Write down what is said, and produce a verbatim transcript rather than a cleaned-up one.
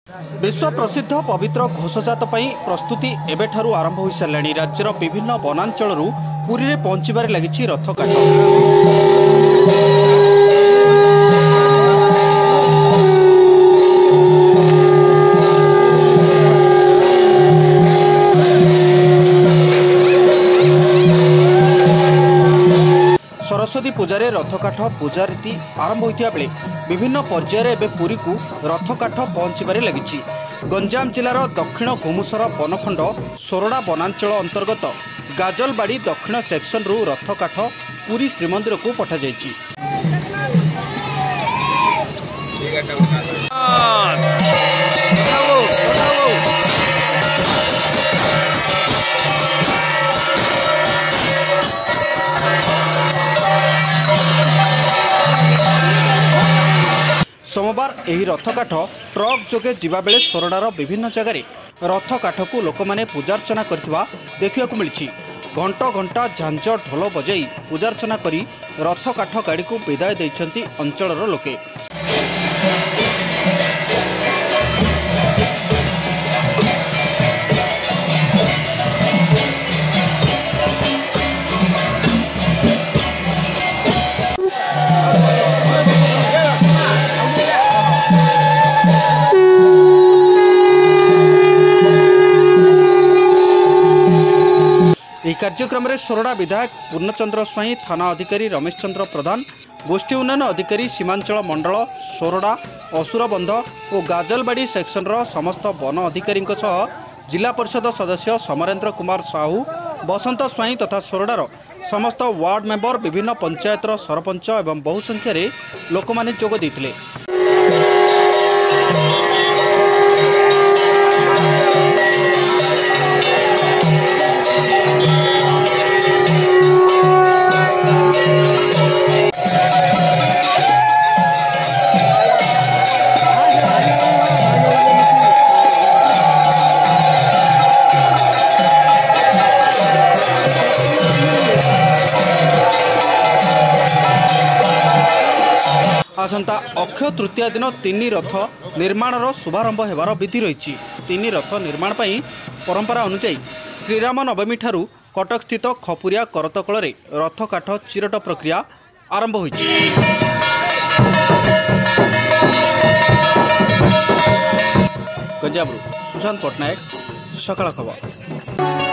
विश्व प्रसिद्ध पवित्र घोषजात प्रस्तुति एबेठारु आरंभ हो सारे। राज्यर विभिन्न वनांचल पुरी में पहुंचबार लगी रथ काठ। सरस्वती पूजार रथ काठ पूजा रीति आरंभ होता बेले विभिन्न पर्यायर एवं पुरी को रथ काठ पहुंचबार लगी। गंजाम जिलार दक्षिण घुमुसर बनखंड सोरडा वनांचल अंतर्गत गाजलबाड़ी दक्षिण सेक्शन रु रथ काठ पुरी श्रीमंदिर को पठा जायछि। सोमवार यही रथ काठ ट्रक जोगे जिबा बेले सोरडार विभिन्न जगार रथ काठ को लोक माने पूजार्चना करथिबा देखिବାକୁ मिलिछि। घंट घंटा झांझ ढोल बजाई पूजार्चना करी रथ काठ गाड़ी को विदाय दैछंती अंचलर लोके। यह कार्यक्रम में सोरडा विधायक पूर्णचंद्र स्वाई, थाना अधिकारी रमेश चंद्र प्रधान, गोष्ठी उन्नयन अधिकारी सीमांचल मंडल सोरडा, असुरबंध और गाजलबाड़ी सेक्शन समस्त वन अधिकारी जिला परिषद सदस्य समरेन्द्र कुमार साहू, बसंत स्वाई तथा सोरडार समस्त वार्ड मेंबर, विभिन्न पंचायतर सरपंच एवं बहु संख्यार लोक माने जोग देथिले। आसंता अक्षय तृतीया दिन तीन रथ निर्माणर शुभारंभ होबार विधि रही। तीन रथ निर्माण पर परंपरा अनुसार श्रीराम नवमी ठारू कटक स्थित खपुरिया करतकल रथ काठ चिरट प्रक्रिया आरंभ होइछि। गंजामरू सुशांत पट्टनायक, सकाळ खबर।